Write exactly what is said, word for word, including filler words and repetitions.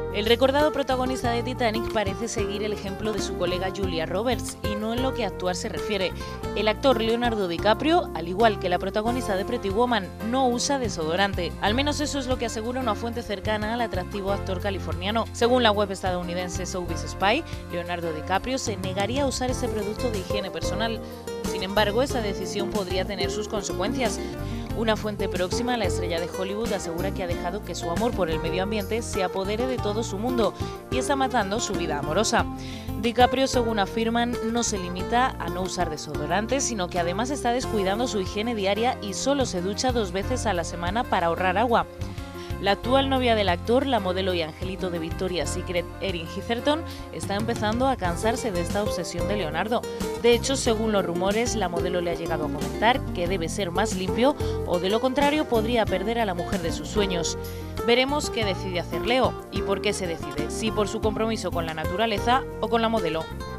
El recordado protagonista de Titanic parece seguir el ejemplo de su colega Julia Roberts, y no en lo que a actuar se refiere. El actor Leonardo DiCaprio, al igual que la protagonista de Pretty Woman, no usa desodorante. Al menos eso es lo que asegura una fuente cercana al atractivo actor californiano. Según la web estadounidense Showbiz Spy, Leonardo DiCaprio se negaría a usar ese producto de higiene personal. Sin embargo, esa decisión podría tener sus consecuencias. Una fuente próxima a la estrella de Hollywood asegura que ha dejado que su amor por el medio ambiente se apodere de todo su mundo y está matando su vida amorosa. DiCaprio, según afirman, no se limita a no usar desodorante, sino que además está descuidando su higiene diaria y solo se ducha dos veces a la semana para ahorrar agua. La actual novia del actor, la modelo y angelito de Victoria's Secret, Erin Heatherton, está empezando a cansarse de esta obsesión de Leonardo. De hecho, según los rumores, la modelo le ha llegado a comentar que debe ser más limpio o de lo contrario podría perder a la mujer de sus sueños. Veremos qué decide hacer Leo y por qué se decide, si por su compromiso con la naturaleza o con la modelo.